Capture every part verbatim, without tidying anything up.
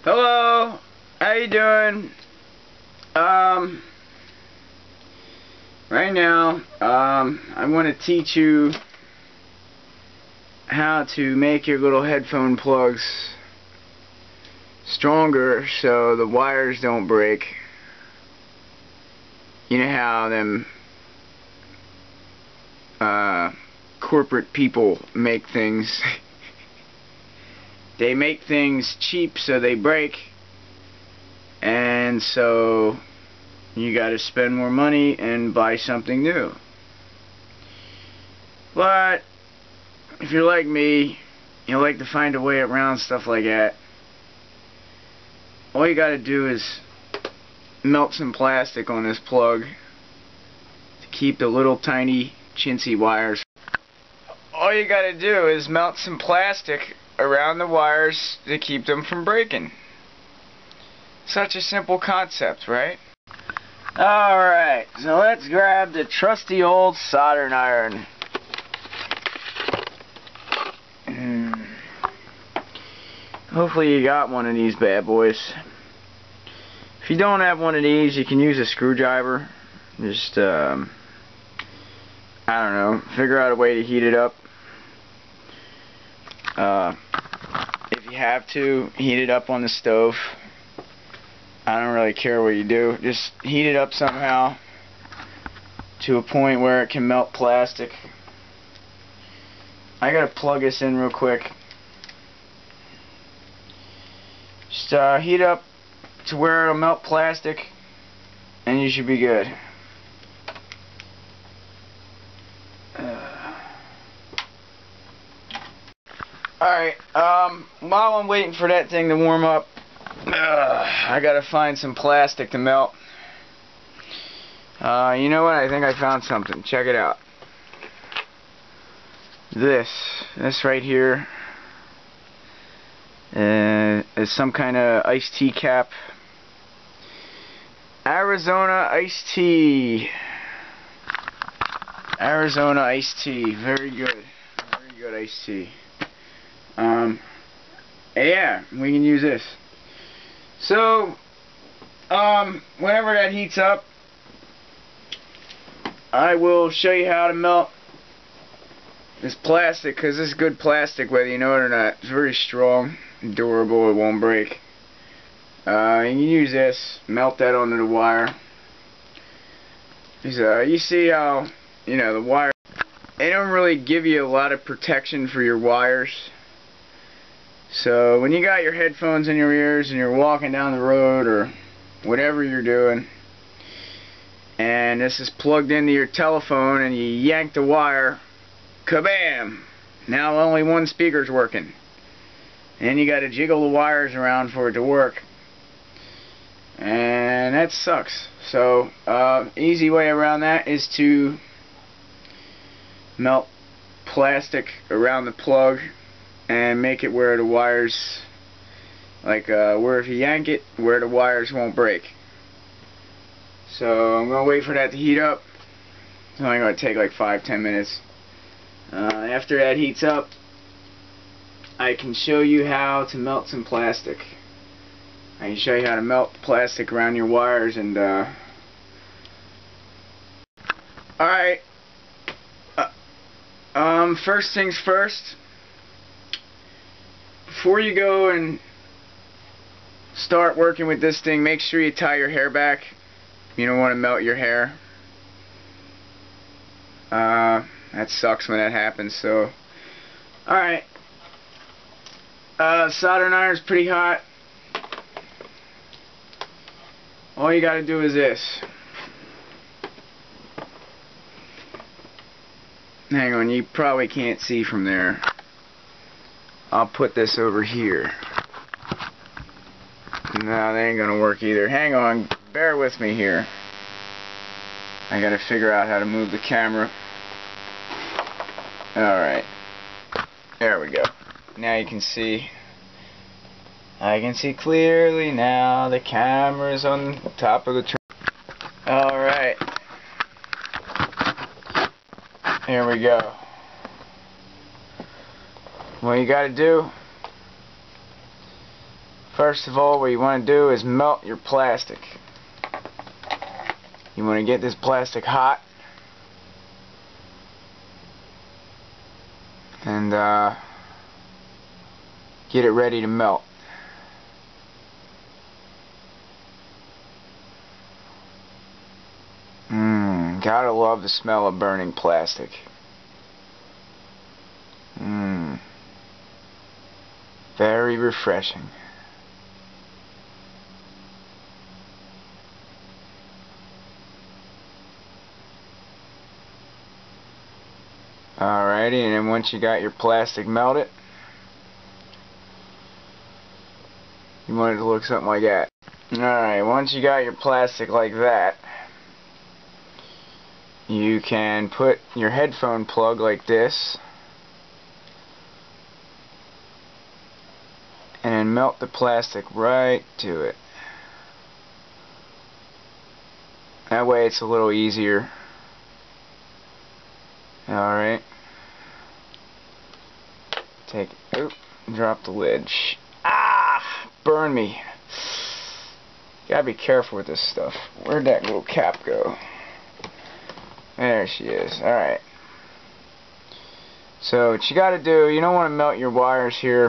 Hello, how you doing? Um, right now, um, I want to teach you how to make your little headphone plugs stronger so the wires don't break. You know how them uh, corporate people make things. They make things cheap so they break, and so you gotta spend more money and buy something new. But if you're like me, you like to find a way around stuff like that. All you gotta do is melt some plastic on this plug to keep the little tiny chintzy wires. All you gotta do is melt some plastic around the wires to keep them from breaking. Such a simple concept, right? Alright, so let's grab the trusty old soldering iron. Mm. Hopefully you got one of these bad boys. If you don't have one of these, you can use a screwdriver. Just, um, I don't know, figure out a way to heat it up. Uh, if you have to, heat it up on the stove. I don't really care what you do. Just heat it up somehow to a point where it can melt plastic. I gotta plug this in real quick. Just uh, heat up to where it'll melt plastic, and you should be good. Alright, um, while I'm waiting for that thing to warm up, uh, I gotta find some plastic to melt. Uh, you know what? I think I found something. Check it out. This, this right here, uh, is some kind of iced tea cap. Arizona iced tea. Arizona iced tea. Very good. Very good iced tea. Um, yeah, we can use this. So, um, whenever that heats up, I will show you how to melt this plastic, because this is good plastic whether you know it or not. It's very strong, durable, it won't break. Uh, you can use this, melt that onto the wire. Uh, you see how, you know, the wire, they don't really give you a lot of protection for your wires. So when you got your headphones in your ears and you're walking down the road or whatever you're doing, and this is plugged into your telephone and you yank the wire, kabam! Now only one speaker's working. And you got to jiggle the wires around for it to work. And that sucks. So, uh, easy way around that is to melt plastic around the plug and make it where the wires, like uh, where if you yank it, where the wires won't break. So I'm gonna wait for that to heat up. It's only gonna take like five ten minutes. Uh, after that heats up, I can show you how to melt some plastic. I can show you how to melt plastic around your wires. And uh, alright, uh, um, first things first. Before you go and start working with this thing, make sure you tie your hair back. You don't want to melt your hair. Uh, that sucks when that happens. So, alright. Uh, soldering iron's pretty hot. All you gotta do is this. Hang on, you probably can't see from there. I'll put this over here. No, that ain't gonna work either. Hang on, bear with me here. I gotta figure out how to move the camera. Alright. There we go. Now you can see. I can see clearly now. The camera's on top of the tr- Alright. Here we go. What you gotta do, First of all, what you want to do is melt your plastic. You want to get this plastic hot and uh, get it ready to melt. Mmm, gotta love the smell of burning plastic. Mmm, very refreshing. Alrighty, and then once you got your plastic melted, you want it to look something like that. Alright, once you got your plastic like that, you can put your headphone plug like this and melt the plastic right to it. That way it's a little easier. Alright. Take it. Oop, drop the lid. Shh. Ah! Burn me. Gotta be careful with this stuff. Where'd that little cap go? There she is. Alright. So what you gotta do, you don't want to melt your wires here.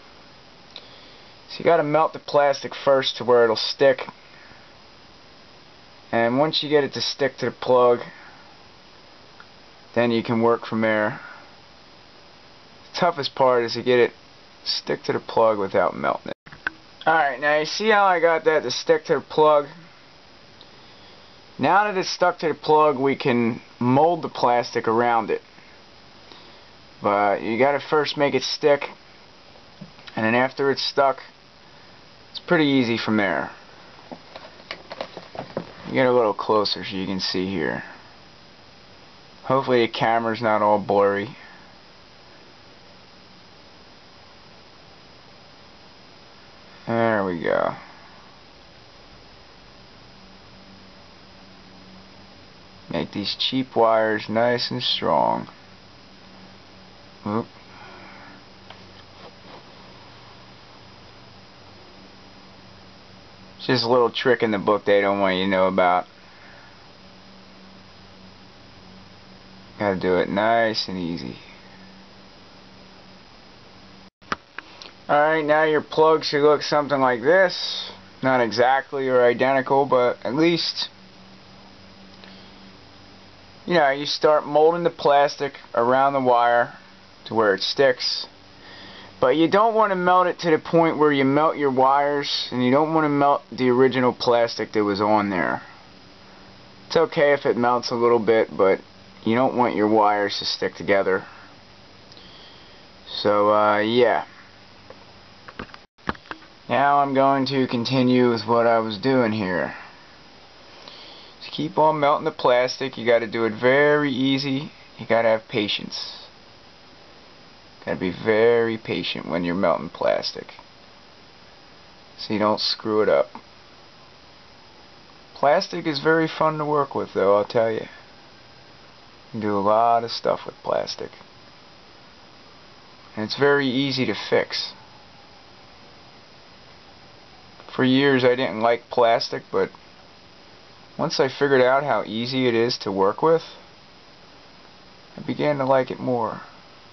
So you gotta melt the plastic first to where it'll stick. And once you get it to stick to the plug, then you can work from there. The toughest part is to get it stick to the plug without melting it. Alright, now you see how I got that to stick to the plug? Now that it's stuck to the plug, we can mold the plastic around it. But you gotta first make it stick, and then after it's stuck, it's pretty easy from there. You get a little closer so you can see here. Hopefully the camera's not all blurry. There we go. Make these cheap wires nice and strong. Oop. It's just a little trick in the book they don't want you to know about. Gotta do it nice and easy. Alright, now your plug should look something like this. Not exactly or identical, but at least, you know, you start molding the plastic around the wire to where it sticks. But you don't want to melt it to the point where you melt your wires, and you don't want to melt the original plastic that was on there. It's okay if it melts a little bit, but you don't want your wires to stick together. So, uh, yeah. Now I'm going to continue with what I was doing here. To keep on melting the plastic, you got to do it very easy. You got to have patience. Got to be very patient when you're melting plastic, so you don't screw it up. Plastic is very fun to work with, though, I'll tell you. You can do a lot of stuff with plastic. And it's very easy to fix. For years I didn't like plastic, but once I figured out how easy it is to work with, I began to like it more.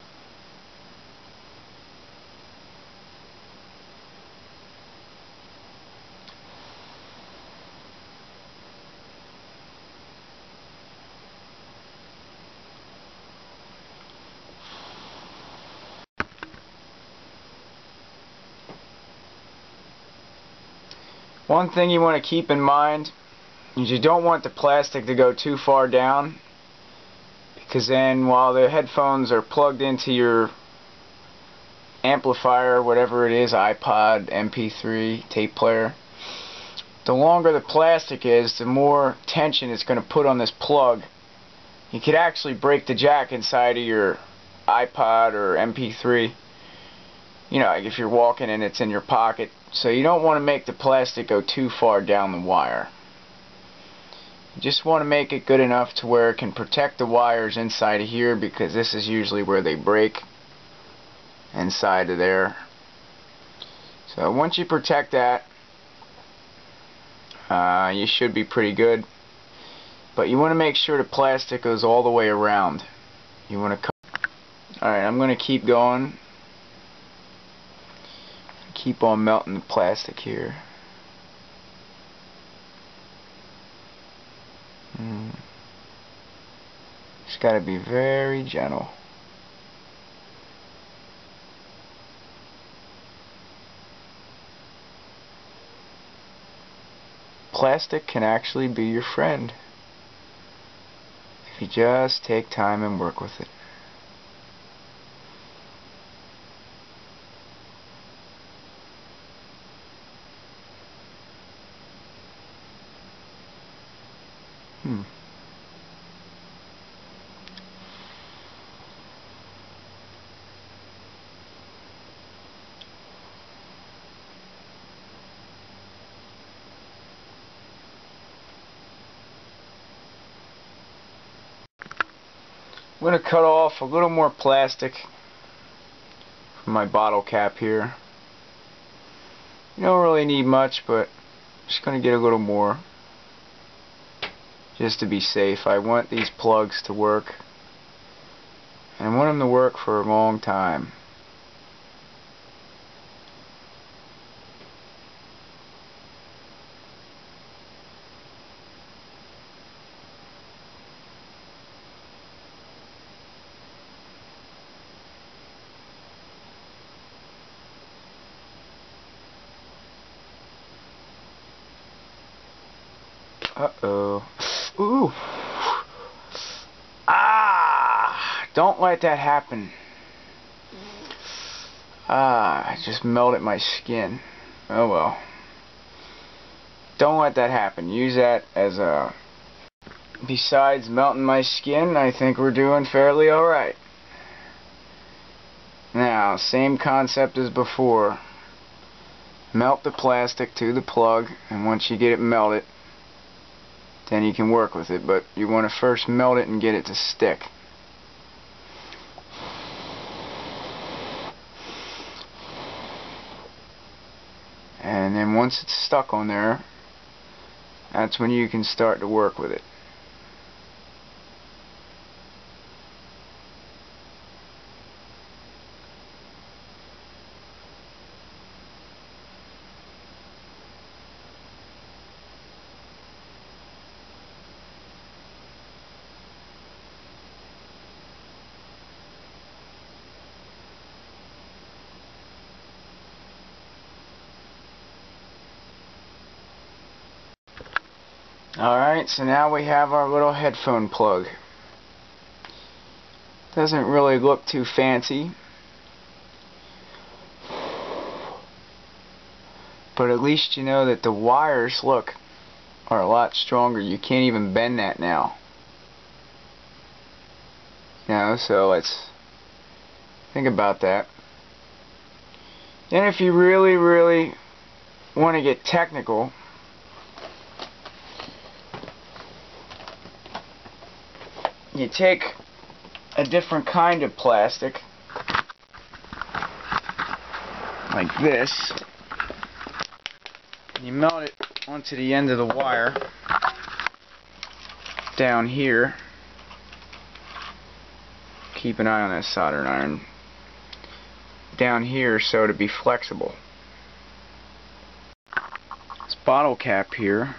One thing you want to keep in mind is you don't want the plastic to go too far down, because then while the headphones are plugged into your amplifier, whatever it is, iPod, M P three, tape player, the longer the plastic is, the more tension it's going to put on this plug. You could actually break the jack inside of your iPod or M P three. You know, like if you're walking and it's in your pocket. So you don't want to make the plastic go too far down the wire. You just want to make it good enough to where it can protect the wires inside of here, because this is usually where they break, inside of there. So once you protect that, uh, you should be pretty good. But you want to make sure the plastic goes all the way around. You want to cut. Alright, I'm going to keep going. Keep on melting the plastic here. Mm. Just got to be very gentle. Plastic can actually be your friend if you just take time and work with it. Hmm. I'm going to cut off a little more plastic from my bottle cap here. You don't really need much, but I'm just going to get a little more just to be safe. I want these plugs to work, and I want them to work for a long time. Uh-oh. Ooh. Ah! Don't let that happen. Ah, I just melted my skin. Oh well. Don't let that happen. Use that as a... Besides melting my skin, I think we're doing fairly alright. Now, same concept as before. Melt the plastic to the plug, and once you get it melted, then you can work with it, but you want to first melt it and get it to stick. And then once it's stuck on there, that's when you can start to work with it. Alright, so now we have our little headphone plug. Doesn't really look too fancy, but at least you know that the wires, look, are a lot stronger. You can't even bend that now. You know, so let's think about that. And if you really, really want to get technical, you take a different kind of plastic, like this, and you melt it onto the end of the wire down here. Keep an eye on that soldering iron. Down here so to be flexible. This bottle cap here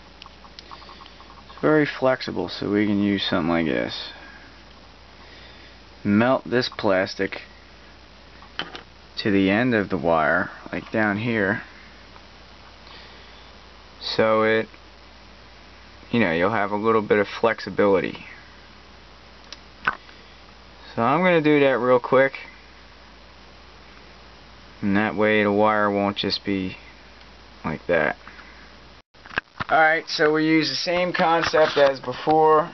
is very flexible, so we can use something like this. Melt this plastic to the end of the wire, like down here, so it, you know, you'll have a little bit of flexibility. So I'm going to do that real quick, and that way the wire won't just be like that. Alright, so we use the same concept as before.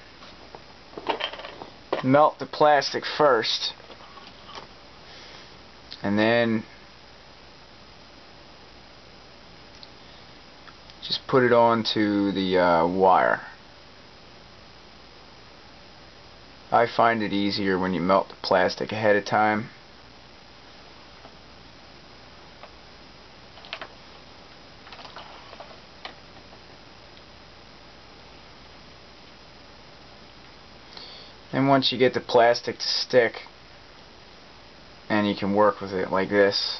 Melt the plastic first, and then just put it onto the uh, wire. I find it easier when you melt the plastic ahead of time. And once you get the plastic to stick, and you can work with it like this.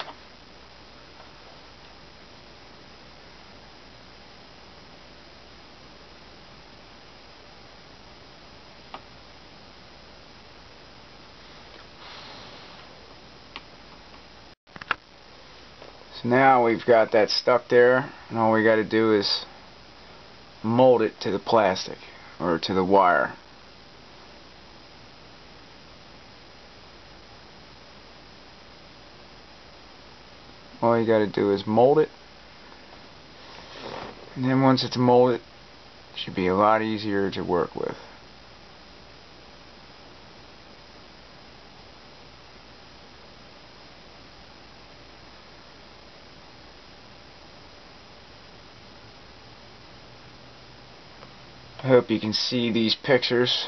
So now we've got that stuck there, and all we got to do is mold it to the plastic, or to the wire. All you got to do is mold it, and then once it's molded, it should be a lot easier to work with. I hope you can see these pictures,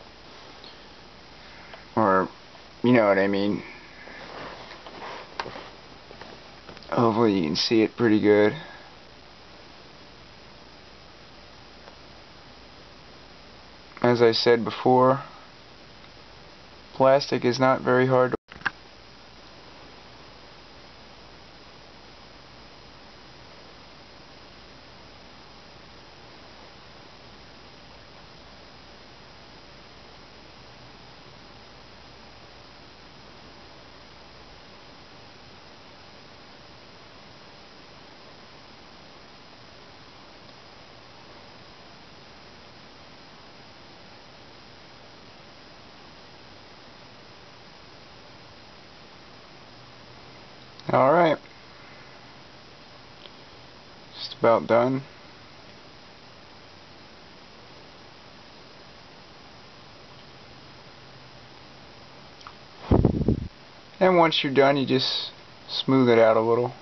or you know what I mean. Hopefully you can see it pretty good. As I said before, plastic is not very hard to Alright, just about done. And once you're done, you just smooth it out a little.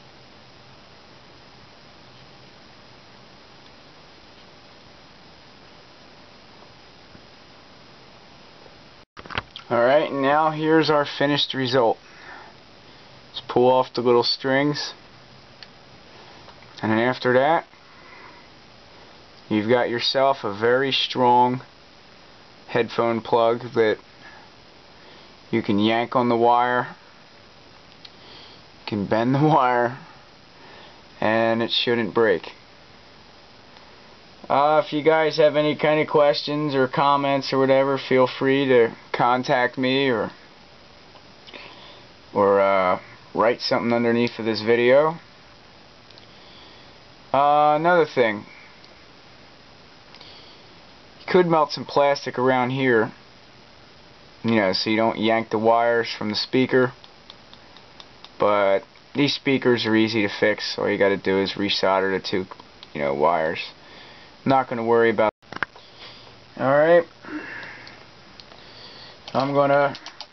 Alright, now here's our finished result. Just pull off the little strings, and then after that you've got yourself a very strong headphone plug that you can yank on the wire, you can bend the wire, and it shouldn't break. Uh, if you guys have any kind of questions or comments or whatever, feel free to contact me, or or uh, write something underneath of this video. Uh, another thing, you could melt some plastic around here, you know, so you don't yank the wires from the speaker, but these speakers are easy to fix. All you got to do is resolder the two, you know, wires. I'm not going to worry about it. Alright, I'm going to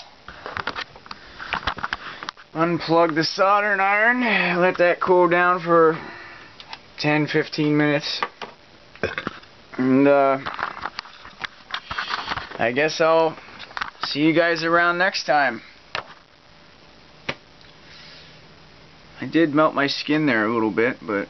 unplug the soldering iron, let that cool down for ten to fifteen minutes, and uh, I guess I'll see you guys around next time. I did melt my skin there a little bit, but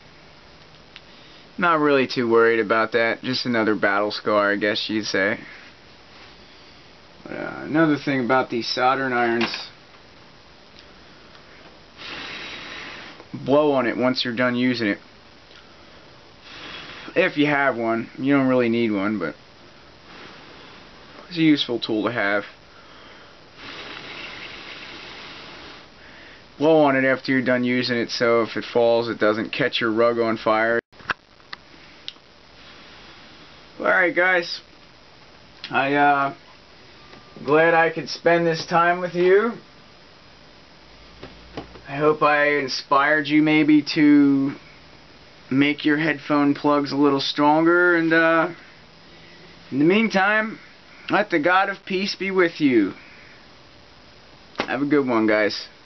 not really too worried about that. Just another battle scar, I guess you'd say. But, uh, another thing about these soldering irons, blow on it once you're done using it. If you have one, you don't really need one, but it's a useful tool to have. Blow on it after you're done using it, so if it falls, it doesn't catch your rug on fire. Alright guys, I uh glad I could spend this time with you. I hope I inspired you maybe to make your headphone plugs a little stronger, and uh in the meantime, let the God of peace be with you. Have a good one, guys.